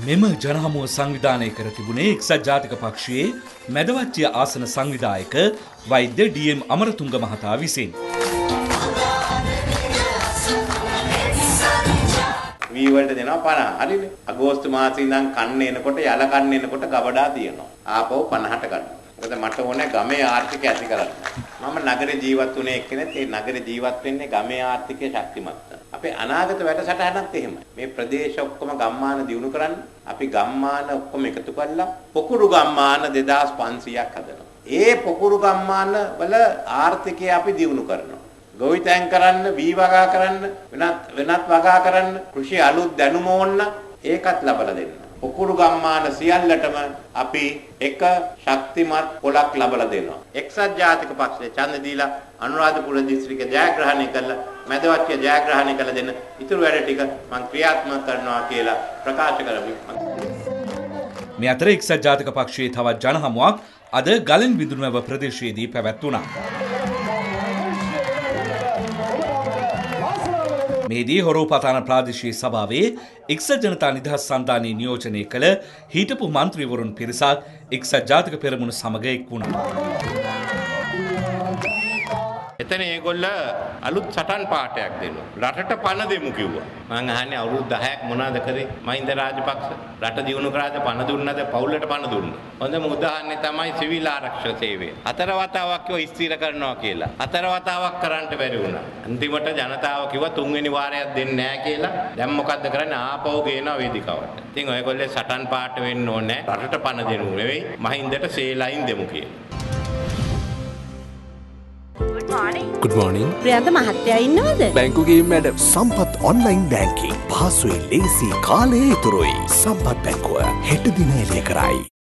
මෙම ජනහමුව සංවිධානය කර තිබුණේ එක්සත් ජාතික පක්ෂයේ මැදවච්චිය ආසන සංවිධායක වෛද්‍ය ඩී.එම්. අමරතුංග මහතා විසින්. වී වලට දෙනවා 50. හරිනේ. අගෝස්තු මාසේ ඉඳන් කන්න එනකොට යල කන්න එනකොට ගබඩා තියෙනවා. ආපහු 50ට ගන්නවා. මොකද මට ඕනේ ගමේ ආර්ථිකය ඇති කරන්න. මම නගරේ ජීවත් වුණේ එක්කෙනෙක්. ඒ නගරේ ජීවත් වෙන්නේ ගමේ ආර්ථිකය ශක්තිමත්. අපේ අනාගත වැඩසටහනත් එහෙමයි. මේ ප්‍රදේශ ඔක්කොම ගම්මාන දියුණු කරන්න අපි ගම්මාන ඔක්කොම එකතු කරලා පොකුරු ගම්මාන 2500ක් හදනවා. ඒ පොකුරු ගම්මාන වල ආර්ථිකය අපි දියුණු කරනවා. ගොවිතැන් කරන්න, වී වගා කරන්න, වෙනත් වගා කරන්න, කෘෂි අලුත් දැනුම ඕන්න ඒකත් ලබලා දෙන්න. පොකුරු ගම්මාන සියල්ලටම අපි එක ශක්තිමත් පොලක් ලබලා දෙනවා. එක්සත් ජාතික පක්ෂය ඡන්ද දීලා අනුරාධපුර දිස්ත්‍රික්කය ජයග්‍රහණය කළා, මැදවත්ය ජයග්‍රහණය කළ දෙන්න ඉතුරු වැඩ ටික මම ක්‍රියාත්මක කරනවා කියලා ප්‍රකාශ කරමි. මේ අතර එක්සත් ජාතික පක්ෂයේ තවත් ජනහමුවක් අද ගලෙන් බිඳුනව ප්‍රදේශයේදී පැවැත්වුණා. මෙහිදී හොරෝපතාන ප්‍රාදේශීය සභාවේ එක්සත් ජනතා නිදහස් සන්ධානයේ නියෝජනය කළ හිටපු මන්ත්‍රීවරුන් පිරිසක් එක්සත් ජාතික පෙරමුණ සමග එක් වුණා. එතන ඒගොල්ල අලුත් සටන් පාඨයක් දෙනවා. රටට පණ දෙමු කිව්වා. මං අහන්නේ අවුරුදු 10ක් මොනවද කරේ? මහින්ද රාජපක්ෂ රට දියුණු කරාද පණ දුන්නද පවුලට පණ දුන්නා. හොඳම උදාහරණය තමයි සිවිල් ආරක්ෂක සේවය. 4 වතාවක් කිව්වා ස්ථිර කරනවා කියලා. 4 වතාවක් කරන්න බැරි වුණා. අන්තිමට ජනතාව කිව්වා 3 වෙනි වාරයක් දෙන්නේ නැහැ කියලා. දැන් මොකද්ද කරන්නේ? ආපහු ගේනවා වේදිකාවට. ඉතින් ඔයගොල්ලෝ සටන් පාඨ වෙන්න ඕනේ. රටට පණ දෙනු නෙවෙයි මහින්දට සේලයින් දෙමු කියලා. Good morning. ප්‍රියන්ත මහත්තයා ඉන්නවද? බැංකුවේ මැඩම්. සම්පත් ඔන්ලයින් බැංකිං. පහසුයි, ලේසි, කාලය ඉතුරුයි. සම්පත් බැංකුව හෙට දින එළිය කරයි.